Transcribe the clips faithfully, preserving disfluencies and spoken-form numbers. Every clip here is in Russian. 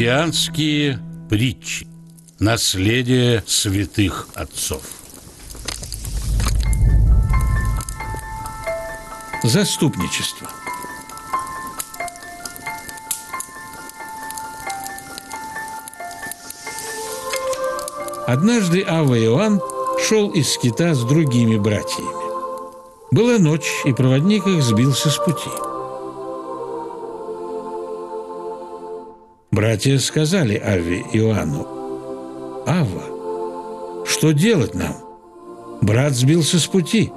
Христианские притчи. Наследие святых отцов. Заступничество. Однажды Авва Иоанн шел из скита с другими братьями. Была ночь, и проводник их сбился с пути. Братья сказали Авве Иоанну: «Авва, что делать нам? Брат сбился с пути.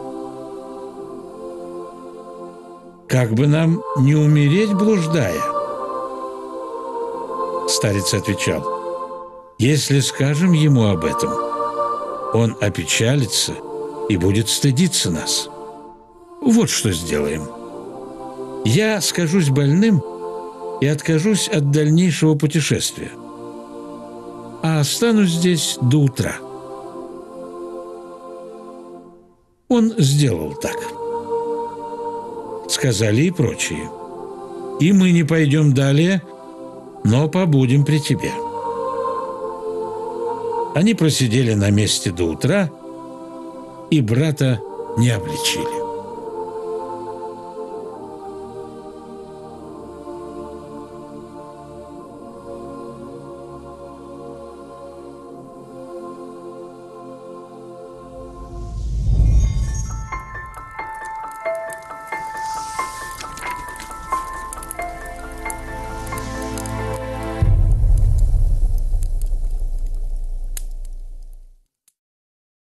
Как бы нам не умереть, блуждая?» Старец отвечал: «Если скажем ему об этом, он опечалится и будет стыдиться нас. Вот что сделаем. Я скажусь больным и откажусь от дальнейшего путешествия, а останусь здесь до утра». Он сделал так. Сказали и прочие: «И мы не пойдем далее, но побудем при тебе». Они просидели на месте до утра, и брата не обличили.